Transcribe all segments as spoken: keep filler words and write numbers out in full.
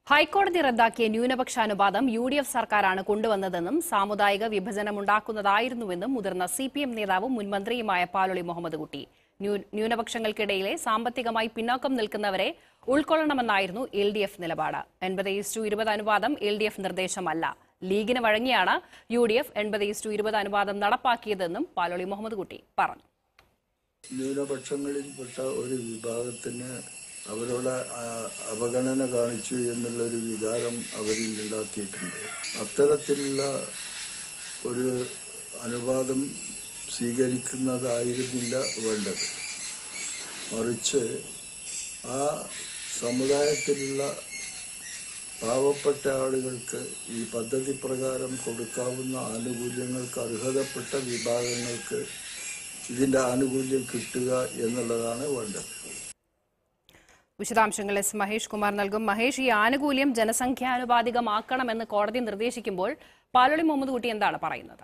ഹൈക്കോടതി റദ്ദാക്കിയ ന്യൂനപക്ഷാനുപാതം U D F സർക്കാരാണ് കൊണ്ടുവന്നതെന്നും സാമുദായിക വിഭജനമുണ്ടാക്കുന്നതായിരുന്നുവെന്നും മുതിർന്ന സി പി എം നേതാവും മുൻമന്ത്രിയുമായ പാലോളി മുഹമ്മദ് കുട്ടി. ന്യൂനപക്ഷങ്ങൾക്കിടയിലെ സാമ്പത്തികമായി പിന്നോക്കം നിൽക്കുന്നവരെ ഉൾക്കൊള്ളണമെന്നായിരുന്നു എൽ ഡി എഫ് നിലപാട്. എൺപത് ഈസ്റ്റു ഇരുപത് അനുപാതം എൽ ഡി എഫ് നിർദ്ദേശമല്ല. ലീഗിന് വഴങ്ങിയാണ് യു ഡി എഫ് എൺപത് ഈസ്റ്റു ഇരുപത് അനുപാതം നടപ്പാക്കിയതെന്നും പാലോളി മുഹമ്മദ് കുട്ടി പറഞ്ഞു. ന്യൂനപക്ഷങ്ങളിൽപ്പെട്ട ഒരു വിഭാഗത്തിന് അവരോട് അവഗണന കാണിച്ചു എന്നുള്ളൊരു വികാരം അവരിൽ ഉണ്ടാക്കിയിട്ടുണ്ട്. അത്തരത്തിലുള്ള ഒരു അനുവാദം സ്വീകരിക്കുന്നതായിരുന്നില്ല വേണ്ടത്. മറിച്ച് ആ സമുദായത്തിലുള്ള പാവപ്പെട്ട ആളുകൾക്ക് ഈ പദ്ധതി പ്രകാരം കൊടുക്കാവുന്ന ആനുകൂല്യങ്ങൾക്ക് അർഹതപ്പെട്ട വിഭാഗങ്ങൾക്ക് ഇതിന്റെ ആനുകൂല്യം കിട്ടുക എന്നുള്ളതാണ് വേണ്ടത്. വിശദാംശങ്ങൾ എസ് മഹേഷ് കുമാർ നൽകും. മഹേഷ്, ഈ ആനുകൂല്യം ജനസംഖ്യാനുപാതികമാക്കണമെന്ന് കോടതി നിർദ്ദേശിക്കുമ്പോൾ പാലോളി മുഹമ്മദ് കുട്ടി എന്താണ് പറയുന്നത്?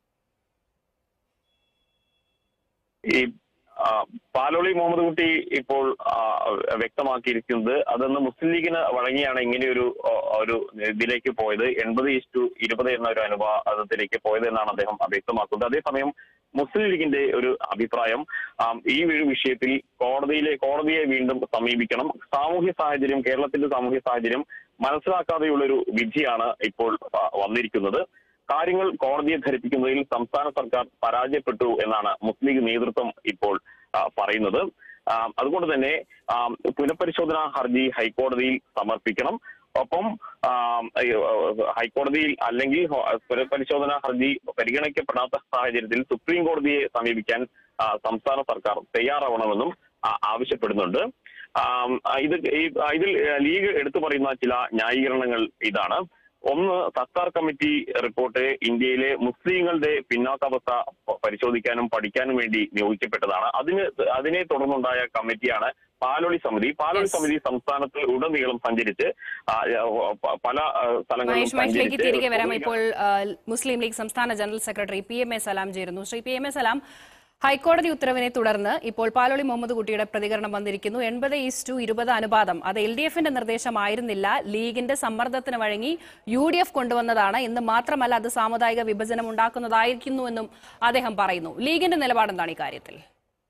ഈ പാലോളി മുഹമ്മദ് കുട്ടി ഇപ്പോൾ വ്യക്തമാക്കിയിരിക്കുന്നത് അതൊന്ന് മുസ്ലിം ലീഗിന് വഴങ്ങിയാണ് ഇങ്ങനെയൊരു ഒരു ഇതിലേക്ക് പോയത്, എൺപത് ഈസ്റ്റു ഇരുപത് എന്ന ഒരു അനുപാതത്തിലേക്ക് പോയത് എന്നാണ് അദ്ദേഹം വ്യക്തമാക്കുന്നത്. അതേസമയം മുസ്ലിം ലീഗിന്റെ ഒരു അഭിപ്രായം ഈ ഒരു വിഷയത്തിൽ കോടതിയിലെ കോടതിയെ വീണ്ടും സമീപിക്കണം. സാമൂഹ്യ സാഹചര്യം, കേരളത്തിന്റെ സാമൂഹ്യ സാഹചര്യം മനസ്സിലാക്കാതെയുള്ളൊരു വിധിയാണ് ഇപ്പോൾ വന്നിരിക്കുന്നത്. കാര്യങ്ങൾ കോടതിയെ ധരിപ്പിക്കുന്നതിൽ സംസ്ഥാന സർക്കാർ പരാജയപ്പെട്ടു എന്നാണ് മുസ്ലിം ലീഗ് നേതൃത്വം ഇപ്പോൾ പറയുന്നത്. അതുകൊണ്ട് തന്നെ പുനഃപരിശോധനാ ഹർജി ഹൈക്കോടതിയിൽ സമർപ്പിക്കണം. ഒപ്പം ഹൈക്കോടതിയിൽ അല്ലെങ്കിൽ പുനഃപരിശോധനാ ഹർജി പരിഗണിക്കപ്പെടാത്ത സാഹചര്യത്തിൽ സുപ്രീം കോടതിയെ സമീപിക്കാൻ സംസ്ഥാന സർക്കാർ തയ്യാറാവണമെന്നും ആവശ്യപ്പെടുന്നുണ്ട്. ഇത് ഇതിൽ ലീഗ് എടുത്തു പറയുന്ന ചില ന്യായീകരണങ്ങൾ ഇതാണ്. ഒന്ന്, സത്താർ കമ്മിറ്റി റിപ്പോർട്ട് ഇന്ത്യയിലെ മുസ്ലിങ്ങളുടെ പിന്നോക്കാവസ്ഥ പരിശോധിക്കാനും പഠിക്കാനും വേണ്ടി നിയോഗിക്കപ്പെട്ടതാണ്. അതിന് അതിനെ തുടർന്നുണ്ടായ കമ്മിറ്റിയാണ് പാലോളി സമിതി. പാലോളി സമിതി സംസ്ഥാനത്ത് ഉടനീളം സഞ്ചരിച്ച് പല സ്ഥലങ്ങളിലും തിരികെ വരാം. ഇപ്പോൾ മുസ്ലിം ലീഗ് സംസ്ഥാന general secretary P M A Salam ചേരുന്നു. Shri P M A Salam, ഹൈക്കോടതി ഉത്തരവിനെ തുടർന്ന് ഇപ്പോൾ പാലോളി മുഹമ്മദ് കുട്ടിയുടെ പ്രതികരണം വന്നിരിക്കുന്നു. എൺപത് ഈസ്റ്റു ഇരുപത് അനുപാതം അത് എൽ ഡി എഫിന്റെ നിർദ്ദേശമായിരുന്നില്ല, ലീഗിന്റെ സമ്മർദ്ദത്തിന് വഴങ്ങി യു ഡി എഫ് കൊണ്ടുവന്നതാണ്. ഇന്ന് മാത്രമല്ല, അത് സാമുദായിക വിഭജനം ഉണ്ടാക്കുന്നതായിരിക്കുന്നുവെന്നും അദ്ദേഹം പറയുന്നു. ലീഗിന്റെ നിലപാടെന്താണ് ഈ കാര്യത്തിൽ?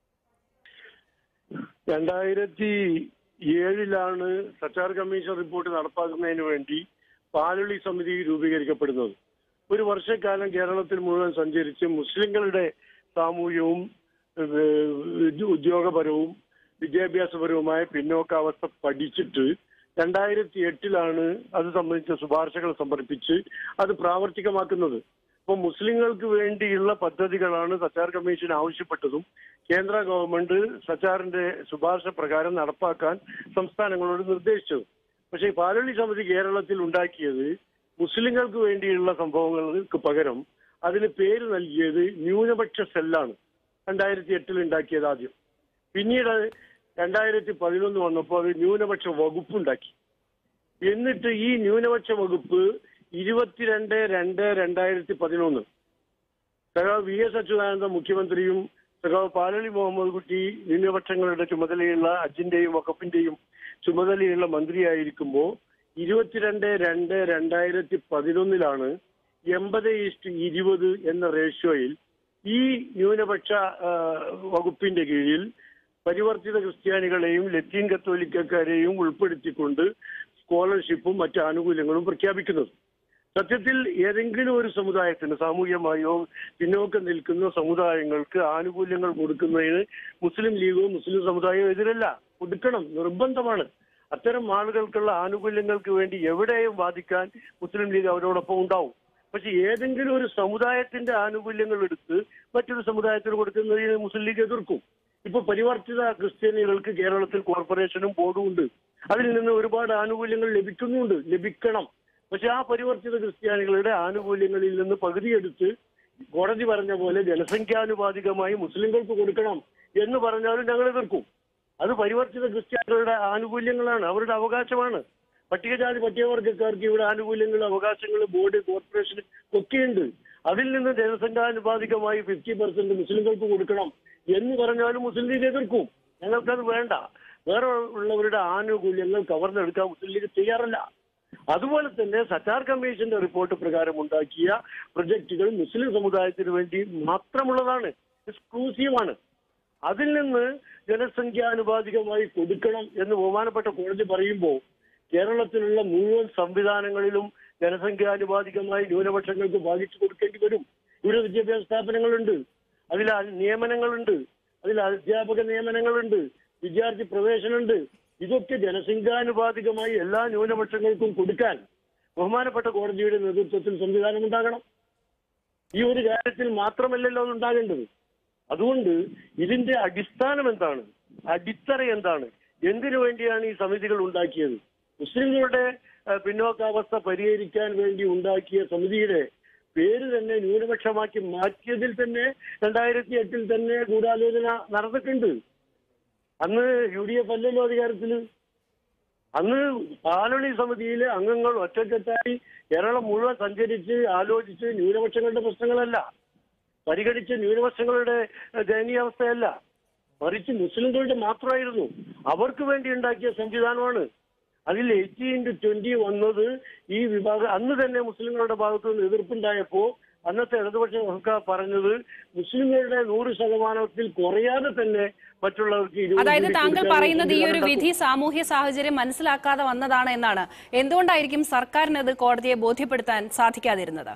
രണ്ടായിരത്തി ഏഴിലാണ് സച്ചാർ കമ്മീഷൻ റിപ്പോർട്ട് നടപ്പാക്കുന്നതിന് വേണ്ടി പാലോളി സമിതി രൂപീകരിക്കപ്പെടുന്നത്. ഒരു വർഷക്കാലം കേരളത്തിൽ മുഴുവൻ സഞ്ചരിച്ച് മുസ്ലിങ്ങളുടെ സാമൂഹ്യവും ഉദ്യോഗപരവും വിദ്യാഭ്യാസപരവുമായ പിന്നോക്കാവസ്ഥ പഠിച്ചിട്ട് രണ്ടായിരത്തി എട്ടിലാണ് അത് സംബന്ധിച്ച ശുപാർശകൾ സമർപ്പിച്ച് അത് പ്രാവർത്തികമാക്കുന്നത്. ഇപ്പൊ മുസ്ലിങ്ങൾക്ക് വേണ്ടിയുള്ള പദ്ധതികളാണ് സച്ചാർ കമ്മീഷൻ ആവശ്യപ്പെട്ടതും കേന്ദ്ര ഗവൺമെന്റ് സച്ചാറിന്റെ ശുപാർശ പ്രകാരം നടപ്പാക്കാൻ സംസ്ഥാനങ്ങളോട് നിർദ്ദേശിച്ചത്. പക്ഷേ പാലോളി സമിതി കേരളത്തിൽ ഉണ്ടാക്കിയത് മുസ്ലിങ്ങൾക്ക് വേണ്ടിയുള്ള സംഭവങ്ങൾക്ക് പകരം അതിന് പേര് നൽകിയത് ന്യൂനപക്ഷ സെല്ലാണ്. രണ്ടായിരത്തി എട്ടിൽ ഉണ്ടാക്കിയത് ആദ്യം. പിന്നീട് രണ്ടായിരത്തി പതിനൊന്ന് വന്നപ്പോൾ അത് ന്യൂനപക്ഷ വകുപ്പ് ഉണ്ടാക്കി. എന്നിട്ട് ഈ ന്യൂനപക്ഷ വകുപ്പ് ഇരുപത്തിരണ്ട് രണ്ട് രണ്ടായിരത്തി പതിനൊന്ന് സഖാവ് വി എസ് അച്യുതാനന്ദ മുഖ്യമന്ത്രിയും സഖാവ് പാലോളി മുഹമ്മദ് കുട്ടി ന്യൂനപക്ഷങ്ങളുടെ ചുമതലയുള്ള അജിന്റെയും വഖഫിന്റെയും ചുമതലയുള്ള മന്ത്രിയായിരിക്കുമ്പോൾ ഇരുപത്തിരണ്ട് രണ്ട് രണ്ടായിരത്തി പതിനൊന്നിലാണ് എൺപത് ഈസ്റ്റ് ഇരുപത് എന്ന റേഷ്യോയിൽ ഈ ന്യൂനപക്ഷ വകുപ്പിന്റെ കീഴിൽ പരിവർത്തിത ക്രിസ്ത്യാനികളെയും ലത്തീൻ കത്തോലിക്കക്കാരെയും ഉൾപ്പെടുത്തിക്കൊണ്ട് സ്കോളർഷിപ്പും മറ്റു ആനുകൂല്യങ്ങളും പ്രഖ്യാപിക്കുന്നത്. സത്യത്തിൽ ഏതെങ്കിലും ഒരു സമുദായത്തിന് സാമൂഹ്യമായോ പിന്നോക്കം നിൽക്കുന്ന സമുദായങ്ങൾക്ക് ആനുകൂല്യങ്ങൾ കൊടുക്കുന്നതിന് മുസ്ലിം ലീഗോ മുസ്ലിം സമുദായമോ എതിരല്ല, കൊടുക്കണം, നിർബന്ധമാണ്. അത്തരം ആളുകൾക്കുള്ള ആനുകൂല്യങ്ങൾക്ക് വേണ്ടി എവിടെയും വാദിക്കാൻ മുസ്ലിം ലീഗ് അവരോടൊപ്പം ഉണ്ടാവും. പക്ഷെ ഏതെങ്കിലും ഒരു സമുദായത്തിന്റെ ആനുകൂല്യങ്ങൾ എടുത്ത് മറ്റൊരു സമുദായത്തിന് കൊടുക്കുന്നതിന് മുസ്ലിം ലീഗ് എതിർക്കും. ഇപ്പൊ പരിവർത്തിത ക്രിസ്ത്യാനികൾക്ക് കേരളത്തിൽ കോർപ്പറേഷനും ബോർഡും ഉണ്ട്. അതിൽ നിന്ന് ഒരുപാട് ആനുകൂല്യങ്ങൾ ലഭിക്കുന്നുണ്ട്, ലഭിക്കണം. പക്ഷെ ആ പരിവർത്തിത ക്രിസ്ത്യാനികളുടെ ആനുകൂല്യങ്ങളിൽ നിന്ന് പകുതിയെടുത്ത് കോടതി പറഞ്ഞ പോലെ ജനസംഖ്യാനുപാതികമായി മുസ്ലിങ്ങൾക്ക് കൊടുക്കണം എന്ന് പറഞ്ഞാലും ഞങ്ങൾ എതിർക്കും. അത് പരിവർത്തിത ക്രിസ്ത്യാനികളുടെ ആനുകൂല്യങ്ങളാണ്, അവരുടെ അവകാശമാണ്. പട്ടികജാതി പട്ടികവർഗക്കാർക്ക് ഇവിടെ ആനുകൂല്യങ്ങൾ, അവകാശങ്ങൾ, ബോർഡ്, കോർപ്പറേഷൻ ഒക്കെയുണ്ട്. അതിൽ നിന്ന് ജനസംഖ്യാനുപാതികമായി ഫിഫ്റ്റി പെർസെന്റ് മുസ്ലിങ്ങൾക്ക് കൊടുക്കണം എന്ന് പറഞ്ഞാലും മുസ്ലിം ലീഗ് എതിർക്കും. ഞങ്ങൾക്കത് വേണ്ട. വേറെ ഉള്ളവരുടെ ആനുകൂല്യങ്ങൾ കവർന്നെടുക്കാൻ മുസ്ലിം ലീഗ് തയ്യാറല്ല. അതുപോലെ തന്നെ സറ്റാർ കമ്മീഷന്റെ റിപ്പോർട്ട് പ്രകാരം ഉണ്ടാക്കിയ പ്രൊജക്ടുകൾ മുസ്ലിം സമുദായത്തിന് വേണ്ടി മാത്രമുള്ളതാണ്, എക്സ്ക്ലൂസീവാണ്. അതിൽ നിന്ന് ജനസംഖ്യാനുപാതികമായി കൊടുക്കണം എന്ന് ബഹുമാനപ്പെട്ട കോടതി പറയുമ്പോൾ കേരളത്തിലുള്ള മുഴുവൻ സംവിധാനങ്ങളിലും ജനസംഖ്യാനുപാതികമായി ന്യൂനപക്ഷങ്ങൾക്ക് ഭാഗിച്ചു കൊടുക്കേണ്ടി വരും. ഇവിടെ വിദ്യാഭ്യാസ സ്ഥാപനങ്ങളുണ്ട്, അതിൽ നിയമനങ്ങളുണ്ട്, അതിൽ അധ്യാപക നിയമനങ്ങളുണ്ട്, വിദ്യാർത്ഥി പ്രവേശനമുണ്ട്. ഇതൊക്കെ ജനസംഖ്യാനുപാതികമായി എല്ലാ ന്യൂനപക്ഷങ്ങൾക്കും കൊടുക്കാൻ ബഹുമാനപ്പെട്ട കോടതിയുടെ നേതൃത്വത്തിൽ സംവിധാനം ഉണ്ടാകണം. ഈ ഒരു കാര്യത്തിൽ മാത്രമല്ലല്ലോ അത് ഉണ്ടാകേണ്ടത്. അതുകൊണ്ട് ഇതിന്റെ അടിസ്ഥാനം എന്താണ്, അടിത്തറ എന്താണ്, എന്തിനു വേണ്ടിയാണ് ഈ സമിതികൾ ഉണ്ടാക്കിയത്? മുസ്ലിങ്ങളുടെ പിന്നോക്കാവസ്ഥ പരിഹരിക്കാൻ വേണ്ടി ഉണ്ടാക്കിയ സമിതിയുടെ പേര് തന്നെ ന്യൂനപക്ഷമാക്കി മാറ്റിയതിൽ തന്നെ രണ്ടായിരത്തി എട്ടിൽ തന്നെ ഗൂഢാലോചന നടന്നിട്ടുണ്ട്. അന്ന് യു ഡി എഫ് അല്ലല്ലോ അധികാരത്തിൽ. അന്ന് പാലൊളി സമിതിയിലെ അംഗങ്ങൾ ഒറ്റക്കെട്ടായി കേരളം മുഴുവൻ സഞ്ചരിച്ച് ആലോചിച്ച് ന്യൂനപക്ഷങ്ങളുടെ പ്രശ്നങ്ങളല്ല പരിഗണിച്ച്, ന്യൂനപക്ഷങ്ങളുടെ ദയനീയാവസ്ഥയല്ല, മറിച്ച് മുസ്ലിങ്ങളുടെ മാത്രമായിരുന്നു. അവർക്ക് വേണ്ടി ഉണ്ടാക്കിയ സംവിധാനമാണ്. അതിൽ എയ്റ്റി ഇൻറ്റു ട്വന്റി വന്നത് ഈ വിഭാഗം അന്ന് തന്നെ മുസ്ലിങ്ങളുടെ ഭാഗത്തു നിന്ന് എതിർപ്പുണ്ടായപ്പോ അന്നത്തെ ഇടതുപക്ഷ സർക്കാർ പറഞ്ഞത് മുസ്ലിങ്ങളുടെ നൂറ് ശതമാനത്തിൽ കുറയാതെ തന്നെ മറ്റുള്ളവർക്ക്. അതായത് താങ്കൾ പറയുന്നത് ഈ ഒരു വിധി സാമൂഹ്യ സാഹചര്യം മനസ്സിലാക്കാതെ വന്നതാണ് എന്നാണ്. എന്തുകൊണ്ടായിരിക്കും സർക്കാരിനത് കോടതിയെ ബോധ്യപ്പെടുത്താൻ സാധിക്കാതിരുന്നത്?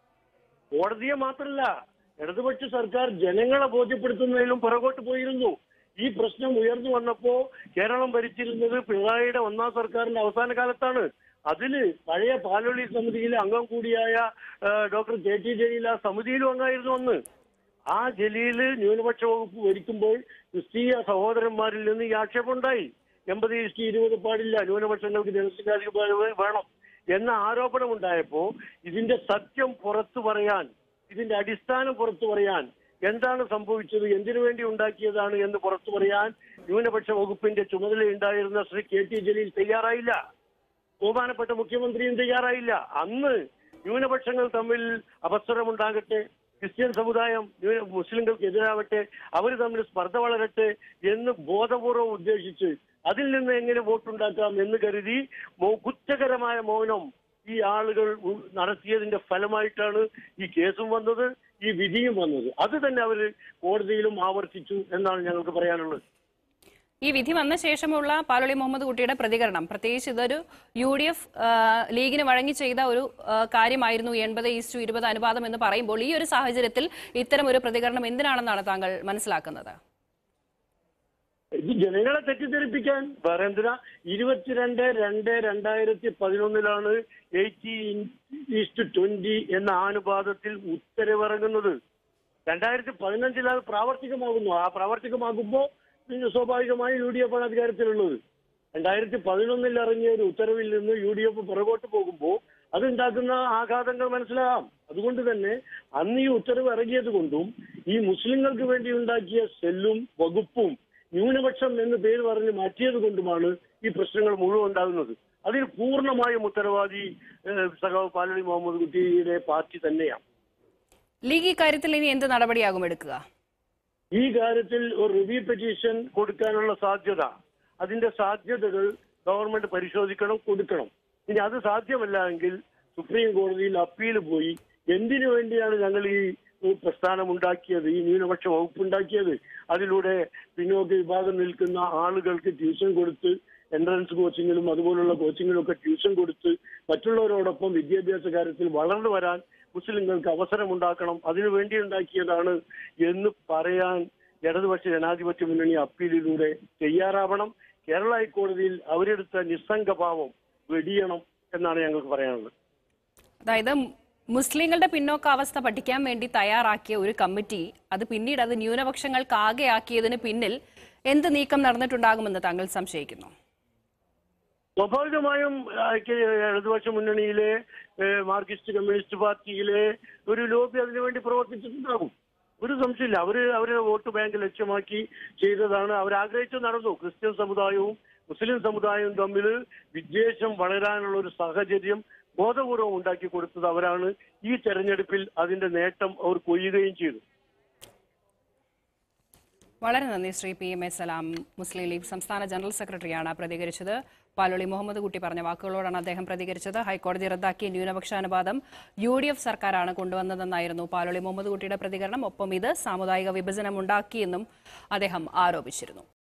കോടതിയെ മാത്രമല്ല, ഇടതുപക്ഷ സർക്കാർ ജനങ്ങളെ ബോധ്യപ്പെടുത്തുന്നതിലും പുറകോട്ട് പോയിരുന്നു. ഈ പ്രശ്നം ഉയർന്നു വന്നപ്പോ കേരളം ഭരിച്ചിരുന്നത് പിണറായിയുടെ ഒന്നാം സർക്കാരിന്റെ അവസാന കാലത്താണ്. അതില് പഴയ പാലൊളി സമിതിയിലെ അംഗം കൂടിയായ ഡോക്ടർ കെ ടി ജലീൽ ആ സമിതിയിലും അംഗമായിരുന്നു അന്ന്. ആ ജലീല് ന്യൂനപക്ഷ വകുപ്പ് ഭരിക്കുമ്പോൾ ക്രിസ്തീയ സഹോദരന്മാരിൽ നിന്ന് ഈ ആക്ഷേപമുണ്ടായി. എൺപത് ഇഷ്ടി ഇരുപത് പാടില്ല, ന്യൂനപക്ഷങ്ങൾക്ക് ജനസംഖ്യാധിപതി വേണം എന്ന ആരോപണം ഉണ്ടായപ്പോ ഇതിന്റെ സത്യം പുറത്തു പറയാൻ, ഇതിന്റെ അടിസ്ഥാനം പുറത്തു പറയാൻ, എന്താണ് സംഭവിച്ചത്, എന്തിനു വേണ്ടി ഉണ്ടാക്കിയതാണ് എന്ന് പുറത്തു പറയാൻ ന്യൂനപക്ഷ വകുപ്പിന്റെ ചുമതലയുണ്ടായിരുന്ന ശ്രീ കെ ടി ജലീൽ തയ്യാറായില്ല. ബഹുമാനപ്പെട്ട മുഖ്യമന്ത്രിയും തയ്യാറായില്ല. അന്ന് ന്യൂനപക്ഷങ്ങൾ തമ്മിൽ അപസ്വരമുണ്ടാകട്ടെ, ക്രിസ്ത്യൻ സമുദായം മുസ്ലിങ്ങൾക്ക് എതിരാവട്ടെ, അവർ തമ്മിൽ സ്പർദ്ധ വളരട്ടെ എന്ന് ബോധപൂർവം ഉദ്ദേശിച്ച് അതിൽ നിന്ന് എങ്ങനെ വോട്ടുണ്ടാക്കാം എന്ന് കരുതി കുറ്റകരമായ മൗനം ഈ ആളുകൾ നടത്തിയതിന്റെ ഫലമായിട്ടാണ് ഈ കേസും വന്നത്, ഈ വിധിയും വന്നത്. അത് തന്നെ അവർ കോടതിയിലും ആവർത്തിച്ചു എന്നാണ് ഞങ്ങൾക്ക് പറയാനുള്ളത്. ഈ വിധി വന്ന ശേഷമുള്ള പാലോളി മുഹമ്മദ് കുട്ടിയുടെ പ്രതികരണം, പ്രത്യേകിച്ച് ഇതൊരു യു ഡി എഫ് ലീഗിന് വഴങ്ങി ചെയ്ത ഒരു കാര്യമായിരുന്നു എൺപത് ഈസ്റ്റു ഇരുപത് അനുപാതം എന്ന് പറയുമ്പോൾ ഈ ഒരു സാഹചര്യത്തിൽ ഇത്തരം ഒരു പ്രതികരണം എന്തിനാണെന്നാണ് താങ്കൾ മനസ്സിലാക്കുന്നത്? ഇത് ജനങ്ങളെ തെറ്റിദ്ധരിപ്പിക്കാൻ. വേറെ എന്തിനാ? ഇരുപത്തിരണ്ട് രണ്ട് രണ്ടായിരത്തി പതിനൊന്നിലാണ് എയ്റ്റി ഈസ്റ്റ് ട്വന്റി എന്ന ആനുപാതത്തിൽ ഉത്തരവിറങ്ങുന്നത്. രണ്ടായിരത്തി പതിനഞ്ചിൽ അത് പ്രാവർത്തികമാകുന്നു. ആ പ്രാവർത്തികമാകുമ്പോൾ പിന്നെ സ്വാഭാവികമായി യു ഡി എഫ് ആണ് അധികാരത്തിലുള്ളത്. രണ്ടായിരത്തി പതിനൊന്നിൽ ഇറങ്ങിയ ഒരു ഉത്തരവിൽ നിന്ന് യു ഡി എഫ് പുറകോട്ട് പോകുമ്പോൾ അതുണ്ടാക്കുന്ന ആഘാതങ്ങൾ മനസ്സിലാകാം. അതുകൊണ്ട് തന്നെ അന്ന് ഈ ഉത്തരവ് ഇറങ്ങിയത് കൊണ്ടും ഈ മുസ്ലിങ്ങൾക്ക് വേണ്ടി ഉണ്ടാക്കിയ സെല്ലും വകുപ്പും ന്യൂനപക്ഷം എന്ന് പേര് പറഞ്ഞ് മാറ്റിയത് കൊണ്ടുമാണ് ഈ പ്രശ്നങ്ങൾ മുഴുവൻ ഉണ്ടാകുന്നത്. അതിൽ പൂർണ്ണമായും ഉത്തരവാദി സഖാവ് പാലോളി മുഹമ്മദ് കുട്ടിയുടെ പാർട്ടി തന്നെയാണ്. ലീഗ് ഈ കാര്യത്തിൽ ഇനി എന്ത് നടപടിയാകും എടുക്കുക? ഈ കാര്യത്തിൽ ഒരു റിവ്യൂ പെറ്റീഷൻ കൊടുക്കാനുള്ള സാധ്യത, അതിന്റെ സാധ്യതകൾ ഗവൺമെന്റ് പരിശോധിക്കണം, കൊടുക്കണം. ഇനി അത് സാധ്യമല്ല എങ്കിൽ സുപ്രീം കോടതിയിൽ അപ്പീൽ പോയി എന്തിനു വേണ്ടിയാണ് ഞങ്ങൾ ഈ പ്രസ്ഥാനം ഉണ്ടാക്കിയത്, ഈ ന്യൂനപക്ഷ വകുപ്പ് ഉണ്ടാക്കിയത്, അതിലൂടെ പിന്നോക്ക വിഭാഗം നിൽക്കുന്ന ആളുകൾക്ക് ട്യൂഷൻ കൊടുത്ത് എൻട്രൻസ് കോച്ചിങ്ങിലും അതുപോലുള്ള കോച്ചിങ്ങിലും ഒക്കെ ട്യൂഷൻ കൊടുത്ത് മറ്റുള്ളവരോടൊപ്പം വിദ്യാഭ്യാസ കാര്യത്തിൽ വളർന്നു വരാൻ മുസ്ലിങ്ങൾക്ക് അവസരം ഉണ്ടാക്കണം, അതിനു വേണ്ടി ഉണ്ടാക്കിയതാണ് എന്ന് പറയാൻ ഇടതുപക്ഷ ജനാധിപത്യ മുന്നണി അപ്പീലിലൂടെ തയ്യാറാവണം. കേരള ഹൈക്കോടതിയിൽ അവരെടുത്ത നിസ്സംഗഭാവം വെടിയണം എന്നാണ് ഞങ്ങൾക്ക് പറയാനുള്ളത്. അതായത് മുസ്ലിങ്ങളുടെ പിന്നോക്കാവസ്ഥ പഠിക്കാൻ വേണ്ടി തയ്യാറാക്കിയ ഒരു കമ്മിറ്റി അത് പിന്നീട് അത് ന്യൂനപക്ഷങ്ങൾക്ക് ആകെയാക്കിയതിന് പിന്നിൽ എന്ത് നീക്കം നടന്നിട്ടുണ്ടാകുമെന്ന് താങ്കൾ സംശയിക്കുന്നു? സ്വാഭാവികമായും ഇടതുപക്ഷ മുന്നണിയിലെ മാർക്സിസ്റ്റ് കമ്മ്യൂണിസ്റ്റ് പാർട്ടിയിലെ ഒരു ലോബി അതിനുവേണ്ടി പ്രവർത്തിച്ചിട്ടുണ്ടാകും. ഒരു സംശയമില്ല. അവര് അവരുടെ വോട്ട് ബാങ്ക് ലക്ഷ്യമാക്കി ചെയ്തതാണ്. അവരാഗ്രഹിച്ചു നടന്നു. ക്രിസ്ത്യൻ സമുദായവും മുസ്ലിം സമുദായവും തമ്മിൽ വിദ്വേഷം വളരാനുള്ള ഒരു സാഹചര്യം ബോധപൂർവം ഉണ്ടാക്കി കൊടുത്തത് അവരാണ്. ഈ തെരഞ്ഞെടുപ്പിൽ അതിന്റെ നേട്ടം അവർ കൊയ്യുകയും ചെയ്തു. വളരെ നന്ദി Shri P M A Salam. Muslim League സംസ്ഥാന ജനറൽ സെക്രട്ടറിയാണ് പ്രതികരിച്ചത്. പാലോളി മുഹമ്മദ് കുട്ടി പറഞ്ഞ വാക്കുകളോടാണ് അദ്ദേഹം പ്രതികരിച്ചത്. ഹൈക്കോടതി റദ്ദാക്കിയ ന്യൂനപക്ഷാനുപാതം യു ഡി എഫ് സർക്കാരാണ് കൊണ്ടുവന്നതെന്നായിരുന്നു പാലോളി മുഹമ്മദ് കുട്ടിയുടെ പ്രതികരണം. ഒപ്പം ഇത് സാമുദായിക വിഭജനം ഉണ്ടാക്കിയെന്നും അദ്ദേഹം ആരോപിച്ചിരുന്നു.